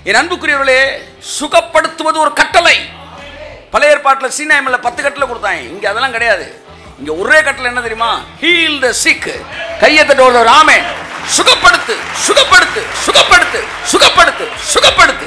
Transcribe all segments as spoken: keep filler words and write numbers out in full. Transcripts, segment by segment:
என் அன்புக்குரியவர்களே, சுகப்படுத்துவது ஒரு கட்டளை. பழைய ஏற்பாட்டில் சீனாய்மல்ல பத்து கட்டளை கொடுத்தாங்க. இங்க அதெல்லாம் கிடையாது. இங்க ஒரே கட்டளை என்ன தெரியுமா? Heal the sick. கையை தட்ட ஒரு ஆமென். சுகப்படுத்து, சுகப்படுத்து, சுகப்படுத்து, சுகப்படுத்து, சுகப்படுத்து.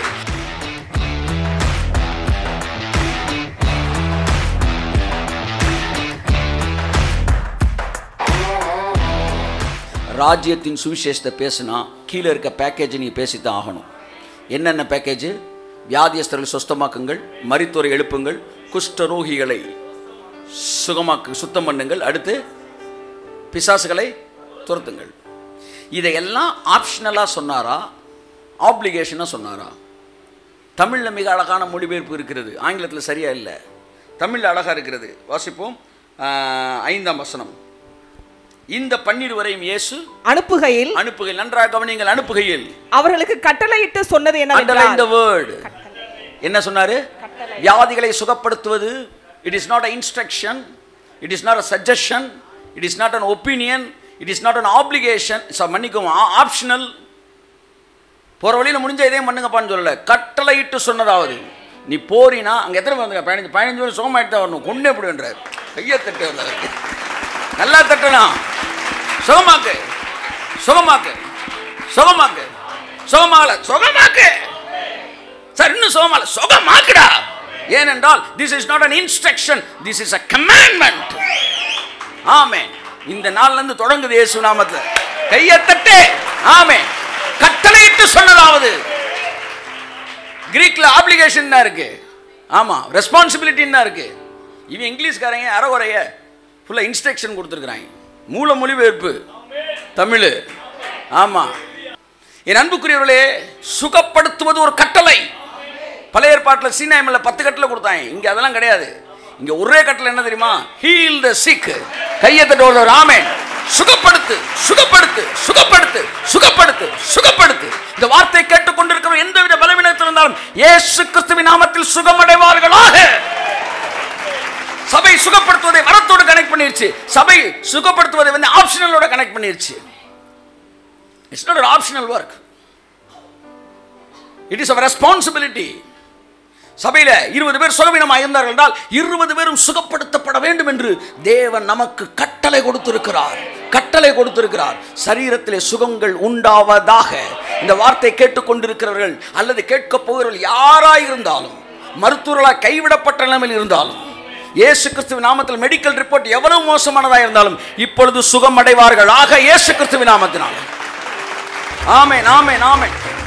ராஜ்யத்தின் சுவிசேஷத்தை பேசினா கீழே இருக்க பேக்கேஜ் நீ பேசித்தான் ஆகணும். என்னென்ன பேக்கேஜ்? வியாதியஸ்தர்கள் சுத்தமாக்குங்கள், மரித்தோரை எழுப்புங்கள், குஷ்டரோகிகளை சுகமாக்கு சுத்தம் பண்ணுங்கள், அடுத்து பிசாசுகளை துரத்துங்கள். இதையெல்லாம் ஆப்ஷனலாக சொன்னாரா, ஆப்ளிகேஷனாக சொன்னாரா? தமிழில் மிக அழகான மொழிபெயர்ப்பு இருக்கிறது, ஆங்கிலத்தில் சரியா இல்லை. தமிழில் அழகாக இருக்கிறது. வாசிப்போம். ஐந்தாம் வசனம். இந்த பன்னிருவரையும் இயேசு அனுப்புகையில் அனுப்புகையில் நன்றாக கவனியுங்கள். அனுப்புகையில் அவர்களுக்கு கட்டளையிட்டு சொன்னது என்னவென்றால், இந்த வேர்ட் என்ன சொன்னாரு? வியாதிகளை சுகப்படுத்துவது. It is not a instruction, it is not a suggestion, it is not an opinion, it is not an application. மன்னிக்கும், ஆப்ஷனல். போற வழியில் முடிஞ்ச இதே பண்ணுங்கப்பான்னு சொல்லல, கட்டளையிட்டு சொன்னதாவது. நீ போறினா அங்கே எத்தனை வந்து பதினஞ்சு பதினஞ்சு பேர் சுகமாயிட்டு தான் வரணும். கொண்டு எப்படின்றார்? கையை தட்டு வந்தவருக்கு நல்லா தட்டலாம். சுகமாக்கு, சுகமாக்கு, சுகமாக்கு, சுகமாகல, சுகமாக்கு சார், இன்னும் சுகமாகல, சுகமாக்குடா. ஏனென்றால் this is not an instruction, this is a commandment. ஆமென். இந்த நாள்ல இருந்து தொடங்குது இயேசு நாமத்துல. கையை தட்டு. ஆமென். கட்டளையிட்டு சொன்னதாவது. கிரீக்ல ஆப்ளிகேஷன் தான் இருக்கு. ஆமா, ரெஸ்பான்சிபிலிட்டி தான் இருக்கு. இவன் இங்கிலீஷ்காரங்க அறகுறைய ஃபுல்லா இன்ஸ்ட்ரக்ஷன் கொடுத்துருக்குறாங்க. மூல மொழிபெயர்ப்பு தமிழ். ஆமா, என் அன்புக்குரியவர்களே, சுகப்படுத்துவது ஒரு கட்டளை. பழைய ஏற்பாட்டில் சீனாய்மல்ல பத்து கட்டளை கொடுத்தாங்க. இங்க அதெல்லாம் கிடையாது. இங்க ஒரே கட்டளை என்ன தெரியுமா? Heal the sick. கையை தட்ட ஒரு ஆமென். சுகப்படுத்து, சுகப்படுத்து, சுகப்படுத்து, சுகப்படுத்து, சுகப்படுத்து. இந்த வார்த்தை கேட்டுக்கொண்டிருக்கிற எந்தவித பலவீனத்தில் இருந்தாலும் இயேசு கிறிஸ்துவின் நாமத்தில் சுகமடைவார்களாக. சபை சுகப்படுத்துவதை வரத்தோடு கனெக்ட் பண்ணிருச்சு. சபை சுகப்படுத்துவதை வந்து ஆப்ஷனலோட கனெக்ட் பண்ணிருச்சு. It's not an optional work, it is our responsibility. சபையில இருபது பேர் சுகவீனமாக இருந்தார்கள் என்றால் இருபது பேரும் சுகப்படுத்தப்பட வேண்டும் என்று தேவன் நமக்கு கட்டளை கொடுத்திருக்கிறார். கட்டளை கொடுத்திருக்கிறார். சரீரத்திலே சுகங்கள் உண்டாவதாக. இந்த வார்த்தை கேட்டுக்கொண்டிருக்கிறவர்கள் அல்லது கேட்க போகிறவர்கள் யாராயிருந்தாலும், மருத்துவர்களால் கைவிடப்பட்ட நிலைமையில் இருந்தாலும், இயேசு கிறிஸ்துவின் நாமத்தில் மெடிக்கல் ரிப்போர்ட் எவ்வளவு மோசமானதாக இருந்தாலும் இப்பொழுது சுகம் அடைவார்கள் ஆக இயேசு கிறிஸ்துவின் நாமத்தினால். ஆமென், ஆமென், ஆமென்.